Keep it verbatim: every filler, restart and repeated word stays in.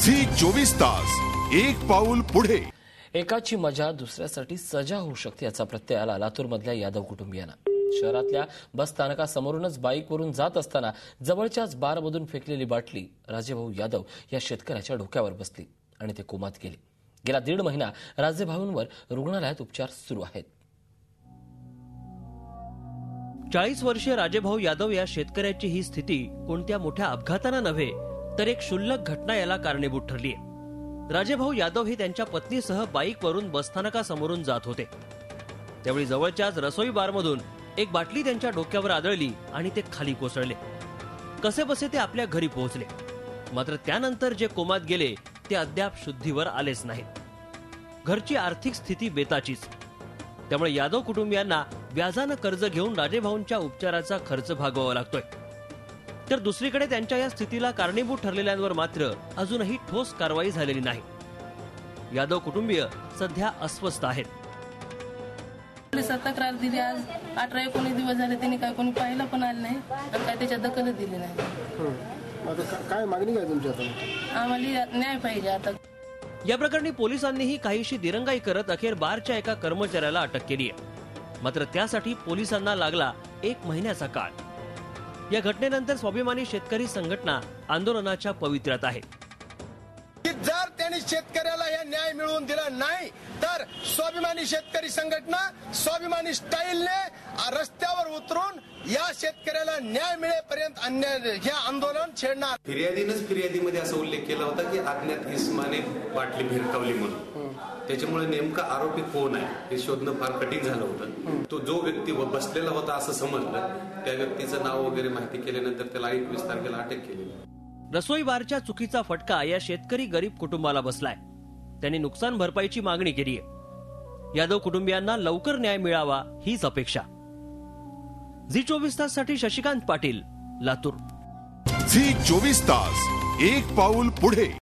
Zee चोवीस तास एक पाऊल पुढे। एकाची मजा दुसऱ्यासाठी सजा होऊ शकते याचा प्रत्यय आला लातूरमधल्या यादव कुटुंबियांना। शहरातल्या बस स्थानकासमोरूनच बाईकवरून जात असताना जवळच्याच बारमधून फेकलेली बाटली राजेभाऊ यादव या शेतकऱ्याच्या डोक्यावर बसली आणि ते कोमात गेले। गेला दीड महिना राजेभाऊंवर रुग्णालयात उपचार सुरू आहेत। चाळीस वर्षीय राजेभाऊ यादव या शेतकऱ्याची ही स्थिती कोणत्या मोठ्या अपघातानं नव्हे तर एक क्षुल्लक घटना याला कारणीभूत ठरली आहे। राजेभाऊ यादव हे त्यांच्या पत्नीसह बाईकवरून बसस्थानकासमोरून जात होते। त्यावेळी जवळच्याच रसोई बारमधून एक बाटली त्यांच्या डोक्यावर आदळली आणि ते खाली कोसळले। कसेबसे ते आपल्या घरी पोहोचले, मात्र त्यानंतर जे कोमात गेले ते अद्याप शुद्धीवर आलेच नाहीत। घरची आर्थिक स्थिती बेताचीच, त्यामुळे यादव कुटुंबियांना व्याजानं कर्ज घेऊन राजेभाऊंच्या उपचाराचा खर्च भागवावा लागतोय। तर दुसरीकडे त्यांच्या या स्थितीला कारणीभूत ठरलेल्यांवर मात्र अजूनही ठोस कारवाई झालेली नाही। यादव कुटुंबीय सध्या अस्वस्थ आहेत। पोलिसात तक्रार दिली, आज अठरा एकोणीस दिवस झाले, त्यांनी काय कोणी पाहिलं पण आलं नाही आणि काय त्याच्या दखल दिली नाही। आता काय मागणी काय तुमची? आता आम्हाला न्याय पाहिजे। आता या प्रकरणी पोलिसांनीही काहीशी दिरंगाई करत अखेर बारच्या एका कर्मचाऱ्याला अटक केली आहे, मात्र त्यासाठी पोलिसांना लागला एक महिन्याचा काळ। या घटनेनंतर स्वाभिमानी शेतकरी संघटना आंदोलनाच्या पवित्र्यात आहे। जर त्यांनी शेतकऱ्याला हे न्याय मिळवून दिला नाही तर स्वाभिमानी शेतकरी संघटना स्वाभिमानी स्टाईलने रस्त्यावर उतरून या शेतकऱ्याला न्याय मिळेपर्यंत अन्याय हे आंदोलन छेडणार। फिर्यादीनंच फिर्यादीमध्ये असा उल्लेख केला होता की अज्ञात इसमाने बाटली भिरकावली म्हणून। त्याच्यामुळे नेमका आरोपी कोण आहे हे शोधणं फार कठीण झालं होतं। तो जो व्यक्ती बसलेला होता असं समजलं, त्या व्यक्तीचं नाव वगैरे माहिती केल्यानंतर त्याला एकवीस तारखेला अटक केली। रसोई बारच्या चुकीचा फटका या शेतकरी गरीब कुटुंबाला बसलाय। त्यांनी नुकसान भरपाईची मागणी केली आहे। यादव कुटुंबियांना लवकर न्याय मिळावा हीच अपेक्षा। झी चोवीस तास साठी शशिकांत पाटील, लातूर। झी चोवीस तास एक पाऊल पुढे।